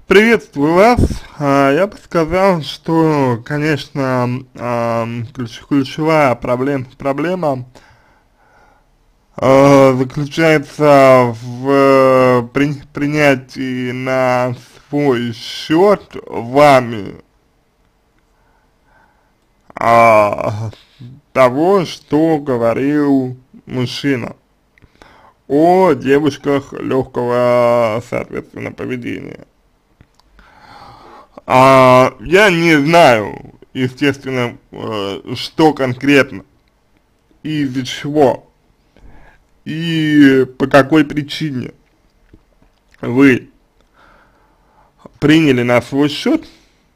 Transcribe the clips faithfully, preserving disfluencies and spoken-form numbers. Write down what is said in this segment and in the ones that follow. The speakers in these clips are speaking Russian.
Приветствую вас. А, Я бы сказал, что, конечно, а, ключ- ключевая проблем, проблема а, заключается в при- принятии на свой счет вами а, того, что говорил мужчина о девушках легкого, соответственно, поведения. А, я не знаю, естественно, э, что конкретно и из-за чего и по какой причине вы приняли на свой счет,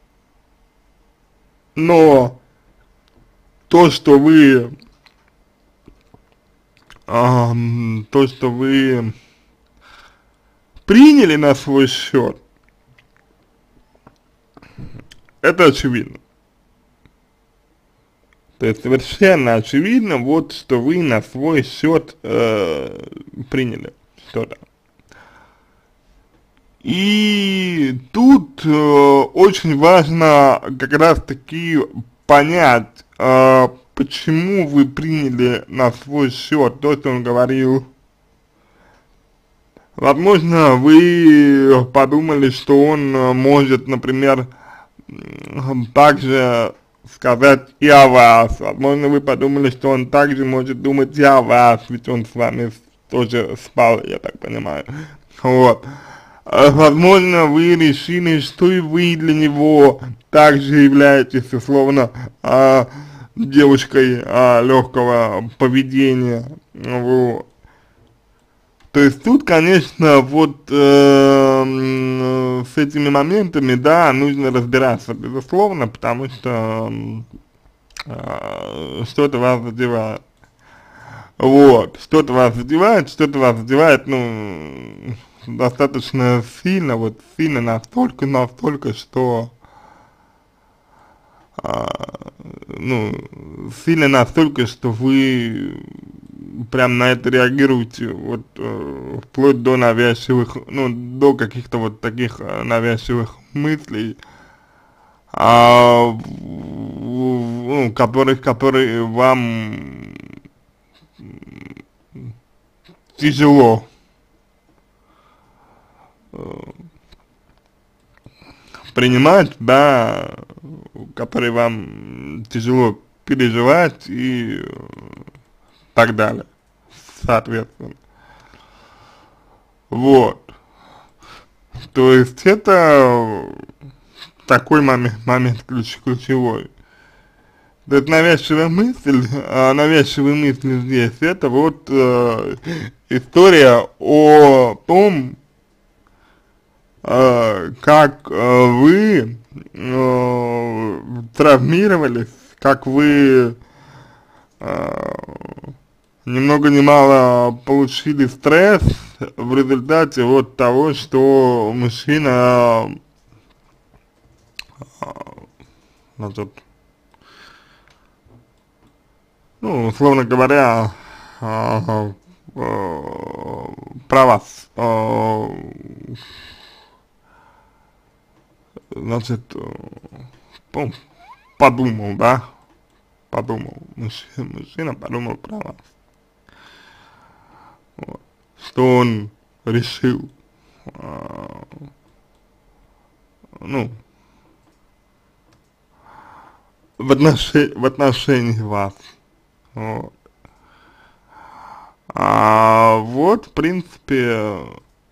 но то, что вы, ам, то, что вы приняли на свой счет, это очевидно. То есть совершенно очевидно, вот, что вы на свой счет э, приняли что-то. И тут э, очень важно как раз таки понять, э, почему вы приняли на свой счет то, что он говорил. Возможно, вы подумали, что он э, может, например, м, также сказать и о вас. Возможно, вы подумали, что он также может думать и о вас, ведь он с вами тоже спал, я так понимаю. Вот. А, Возможно, вы решили, что и вы для него также являетесь, условно, а, девушкой а, легкого поведения. Вот. То есть тут, конечно, вот э, м, с этими моментами, да, нужно разбираться, безусловно, потому что э, что-то вас задевает. Вот, что-то вас задевает, что-то вас задевает, ну, достаточно сильно, вот сильно настолько, настолько, что, а, ну, сильно настолько, что вы прям на это реагируете, вот, э, вплоть до навязчивых, ну, до каких-то вот таких э, навязчивых мыслей, а, в- в- ну, которых, которые вам тяжело принимать, да, которые вам тяжело переживать и э, так далее, соответственно. Вот. То есть это такой момент, момент ключ, ключевой. То есть навязчивая мысль, а навязчивая мысль здесь, это вот э, история о том, э, как э, вы э, травмировались, как вы э, ни много ни мало получили стресс в результате вот того, что мужчина, э, значит, ну, условно говоря, э, э, про вас, э, значит, э, ну, подумал, да, подумал, мужчина, мужчина подумал про вас, вот, что он решил, э, ну, в, отношении, в отношении вас, вот. А вот, в принципе,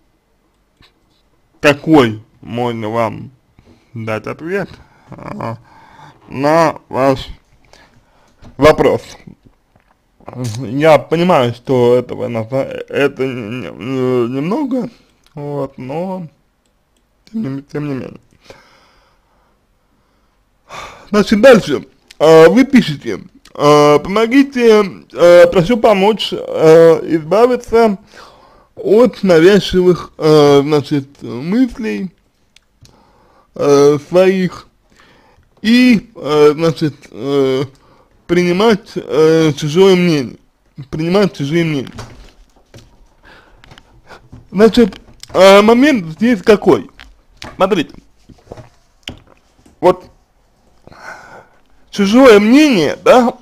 какой можно вам дать ответ а, на ваш вопрос. Я понимаю, что этого на са- это не- не- немного, вот, но тем не, тем не менее. Значит, дальше. А, вы пишете, а, помогите, а, прошу помочь а, избавиться от навязчивых, а, значит, мыслей а, своих и, а, значит, а, принимать а, чужое мнение, принимать чужие мнения. Значит, а, момент здесь какой? Смотрите, вот чужое мнение, да,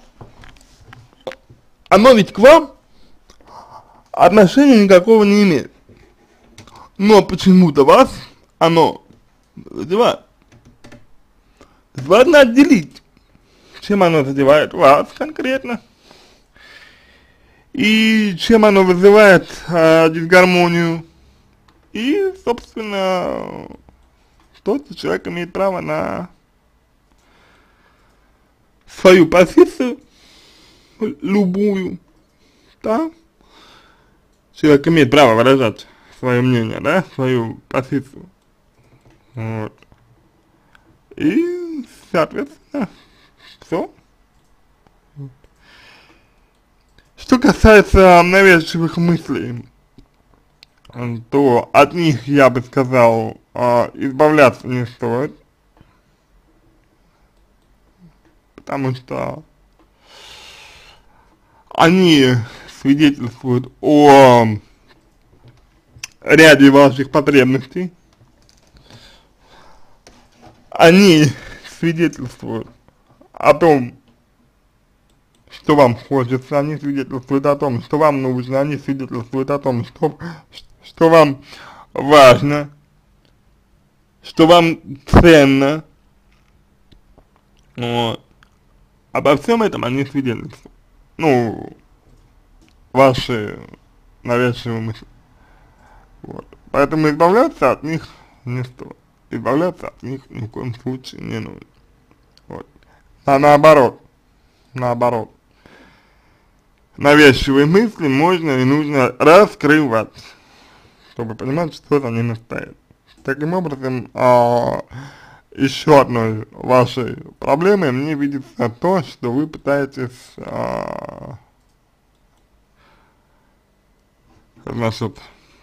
оно ведь к вам отношения никакого не имеет, но почему-то вас оно задевает. Важно отделить, чем оно задевает вас конкретно, и чем оно вызывает э, дисгармонию, и, собственно, тот человек имеет право на свою позицию, любую, да, человек имеет право выражать свое мнение, да, свою позицию, вот, и, соответственно, все. Что касается навязчивых мыслей, то от них, я бы сказал, избавляться не стоит, потому что они свидетельствуют о ряде ваших потребностей, они свидетельствуют о том, что вам хочется, они свидетельствуют о том, что вам нужно, они свидетельствуют о том, что, что вам важно, что вам ценно, вот. Обо всем этом они свидетельствуют, ну, ваши навязчивые мысли, вот. Поэтому избавляться от них не стоит, избавляться от них ни в коем случае не нужно, вот. А наоборот, наоборот, навязчивые мысли можно и нужно раскрывать, чтобы понимать, что за ними стоит. Таким образом, а, еще одной вашей проблемой мне видится то, что вы пытаетесь, а, значит,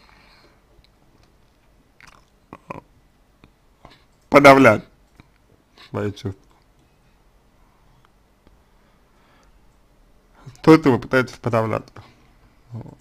подавлять свои чувства. То это вы пытаетесь подавлять. Вот.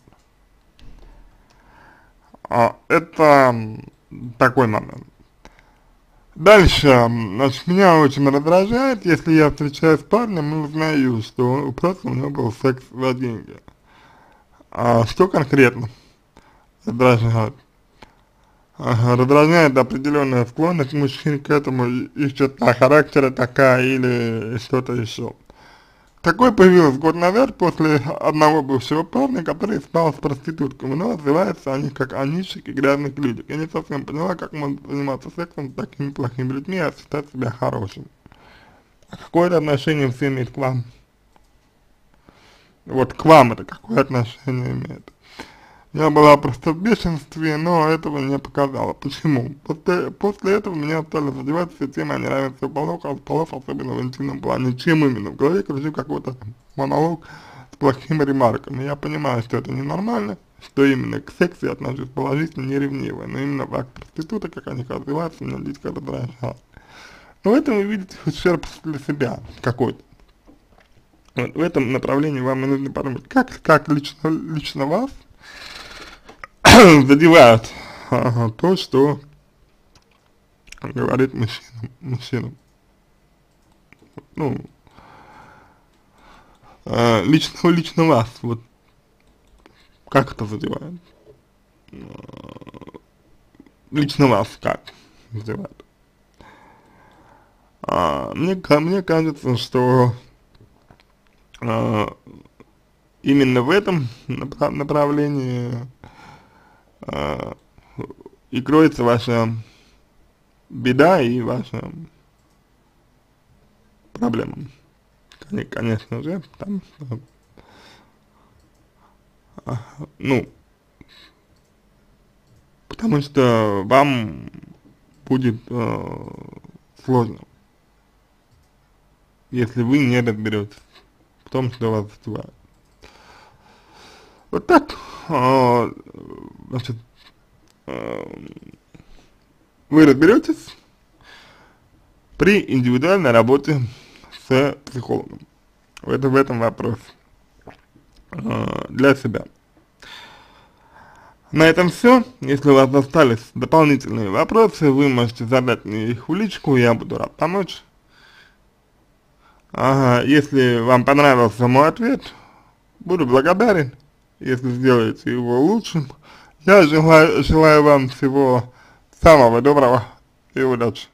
А, это такой момент. Дальше, значит, меня очень раздражает, если я встречаюсь с парнем и узнаю, что просто у него был секс за деньги. А что конкретно раздражает? Ага, раздражает определенная склонность мужчин к этому, их черта характера такая или что-то еще. Такое появилось год назад после одного бывшего парня, который спал с проститутками, но отзываются они как о нищих и грязных людях. Я не совсем поняла, как можно заниматься сексом с такими плохими людьми, а считать себя хорошим. А какое это отношение все имеет к вам? Вот к вам это какое отношение имеет? Я была просто в бешенстве, но этого не показала. Почему? После, после этого меня стали задевать все темы о неравенстве полов, полов, особенно в интимном плане. Чем именно? В голове кружил какой-то монолог с плохими ремарками. Я понимаю, что это ненормально, что именно к сексу я отношусь положительно, не ревниво. Но именно факт проститута, как они развиваются, меня дико раздражает. Но в этом вы видите ущерб для себя какой-то. Вот в этом направлении вам и нужно подумать, как, как лично, лично вас задевает ага, то, что говорит мужчина, мужчина. Ну, э, лично, лично вас, вот, как это задевает? Лично вас как задевает? А, мне, мне кажется, что а, именно в этом направ направлении Uh, и кроется ваша беда и ваша проблема. Конечно же, потому что, uh, ну, потому что вам будет uh, сложно, если вы не разберетесь в том, что вас задевает. Вот так, а, значит, а, вы разберетесь при индивидуальной работе с психологом. Это в этом вопрос а, для себя. На этом все. Если у вас остались дополнительные вопросы, вы можете задать мне их в личку, я буду рад помочь. Ага, если вам понравился мой ответ, буду благодарен, если сделаете его лучшим. Я желаю, желаю вам всего самого доброго и удачи.